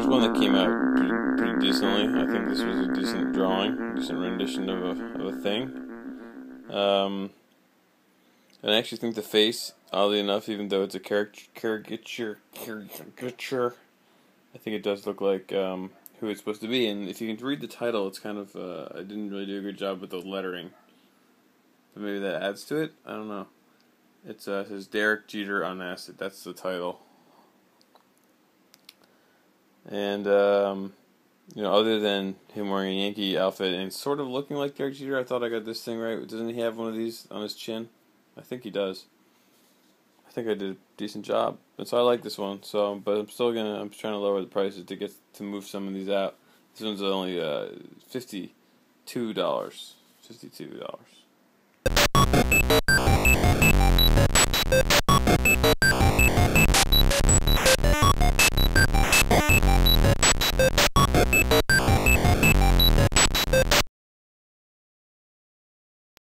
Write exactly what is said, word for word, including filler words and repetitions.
one that came out pretty, pretty decently. I think this was a decent drawing, decent rendition of a of a thing. Um, and I actually think the face, oddly enough, even though it's a caricature, caricature, I think it does look like um, who it's supposed to be. And if you can read the title, it's kind of uh, I didn't really do a good job with the lettering, but maybe that adds to it. I don't know. It's uh, it says Derek Jeter on acid. That's the title. And um, you know, other than him wearing a Yankee outfit and sort of looking like Derek Jeter, I thought I got this thing right. Doesn't he have one of these on his chin? I think he does. I think I did a decent job, and so I like this one. So, but I'm still gonna. I'm trying to lower the prices to get to move some of these out. This one's only uh, fifty-two dollars. Fifty-two dollars.